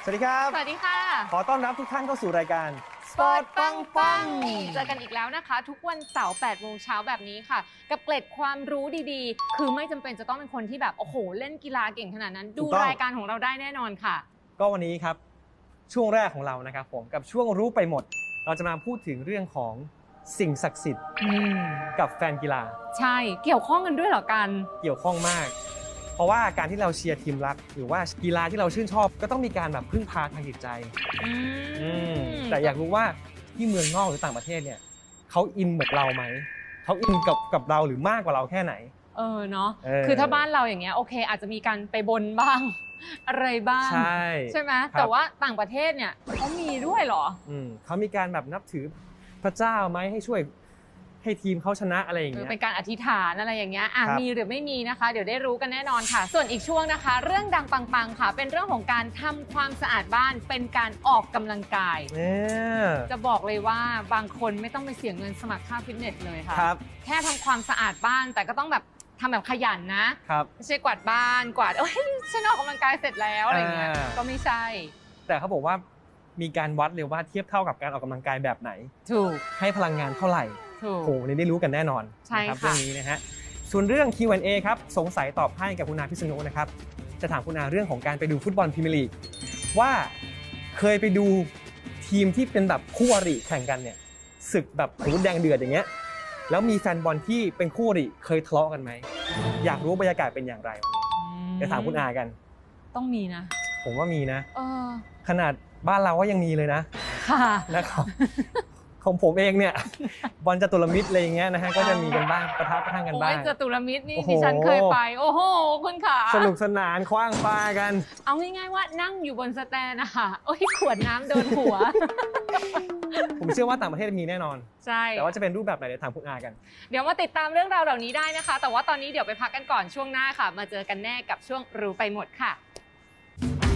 วัสดีครับสวัสดีค่ะขอต้อนรับทุกท่านเข้าสู่รายการ Sport ปังปังเจอกันอีกแล้วนะคะ ทุกวันเสาร์ 8 โมงเช้าแบบนี้ค่ะ กับเกร็ดความรู้ดีๆ คือไม่จำเป็นจะต้องเป็นคนที่แบบโอ้โหเล่นกีฬาเก่งขนาดนั้น ดูรายการของเราได้แน่นอนค่ะก็วันนี้ครับช่วงแรกของเรานะครับผมกับช่วงรู้ไปหมด เราจะมาพูดถึงเรื่องของสิ่งศักดิ์สิทธิ์กับแฟนกีฬาใช่เกี่ยวข้องกันด้วยเหรอกันเกี่ยวข้องมาก เพราะว่าการที่เราเชียร์ทีมรักหรือว่ากีฬาที่เราชื่นชอบก็ต้องมีการแบบพึ่งพาทางจิตใจแต่อยากรู้ว่าที่เมืองนอกหรือต่างประเทศเนี่ยเขาอินเหมือนเราไหมเขาอินกับเราหรือมากกว่าเราแค่ไหนเนาะคือถ้าบ้านเราอย่างเงี้ยโอเคอาจจะมีการไปบนบ้างอะไรบ้างใช่ไหมแต่ว่าต่างประเทศเนี่ยเขามีด้วยเหรอเขามีการแบบนับถือพระเจ้าไหมให้ช่วยให้ทีมเขาชนะอะไรอย่างเงี้ยเป็นการอธิษฐานอะไรอย่างเงี้ยมีหรือไม่มีนะคะเดี๋ยวได้รู้กันแน่นอนค่ะส่วนอีกช่วงนะคะเรื่องดังปังๆค่ะเป็นเรื่องของการทำความสะอาดบ้านเป็นการออกกำลังกายจะบอกเลยว่าบางคนไม่ต้องไปเสียเงินสมัครค่าฟิตเนสเลยค่ะแค่ทำความสะอาดบ้านแต่ก็ต้องแบบทำแบบขยันนะไม่ใช่กวาดบ้านกวาดฉันออกกำลังกายเสร็จแล้วอะไรเงี้ยก็ไม่ใช่แต่เขาบอกว่ามีการวัดเลยว่าเทียบเท่ากับการออกกำลังกายแบบไหนถูกให้พลังงานเท่าไหร่โอ้โหนี่ได้รู้กันแน่นอนนะครับเรื่องนี้นะฮะส่วนเรื่อง Q&A ครับสงสัยตอบให้กับคุณอาพิษณุนะครับจะถามคุณอาเรื่องของการไปดูฟุตบอลพรีเมียร์ลีกว่าเคยไปดูทีมที่เป็นแบบคู่อริแข่งกันเนี่ยศึกแบบสมมติแดงเดือดอย่างเงี้ยแล้วมีแฟนบอลที่เป็นคู่อริเคยทะเลาะกันไหมอยากรู้บรรยากาศเป็นอย่างไรวันนี้จะถามคุณอากันต้องมีนะผมว่ามีนะขนาดบ้านเราก็ยังมีเลยนะนะครับของผมเองเนี่ยบอลจตุรมิตรอะไรอย่างเงี้ยนะฮะก็จะมีกันบ้างประทับกันบ้างจตุรมิตรนี่ดิฉันเคยไปโอ้โหคุณค่ะสนุกสนานคว้างปลากันเอาง่ายๆว่านั่งอยู่บนสแตนนะคะขวดน้ำโดนหัวผมเชื่อว่าต่างประเทศมีแน่นอนใช่แต่ว่าจะเป็นรูปแบบไหนเดี๋ยวถามคุณอากันเดี๋ยวมาติดตามเรื่องราวเหล่านี้ได้นะคะแต่ว่าตอนนี้เดี๋ยวไปพักกันก่อนช่วงหน้าค่ะมาเจอกันแน่กับช่วงรู้ไปหมดค่ะ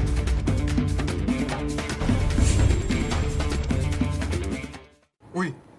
อุ้ย